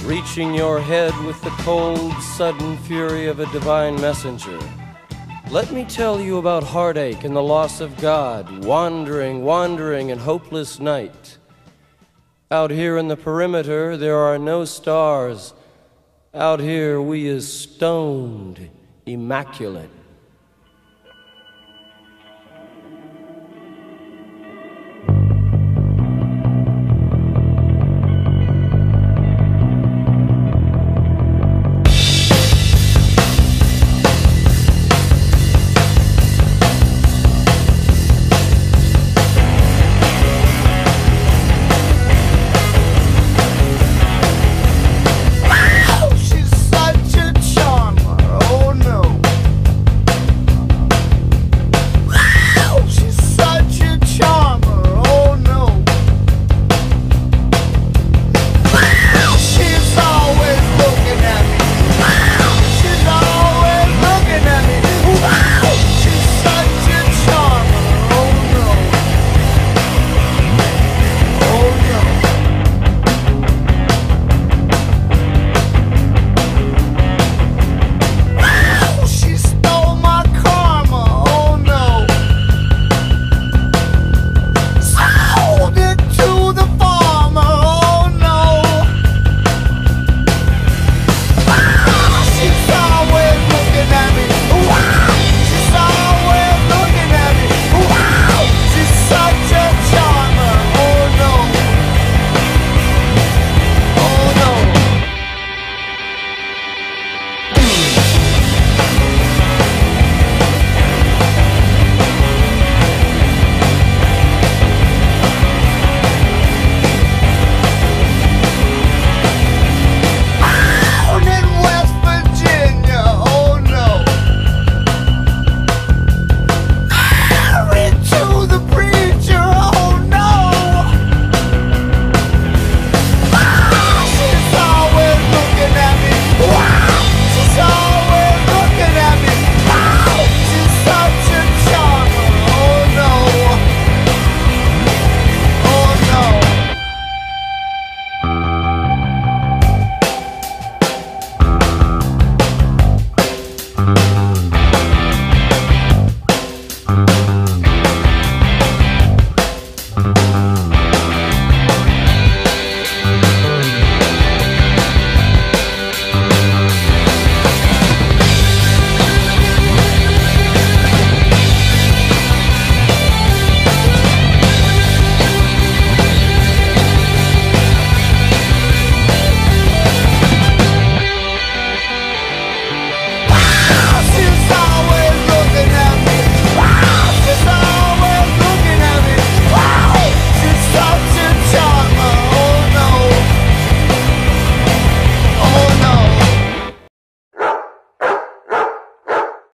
reaching your head with the cold, sudden fury of a divine messenger. Let me tell you about heartache and the loss of God, wandering, wandering in hopeless night. Out here in the perimeter, there are no stars. Out here, we is stoned, immaculate. She's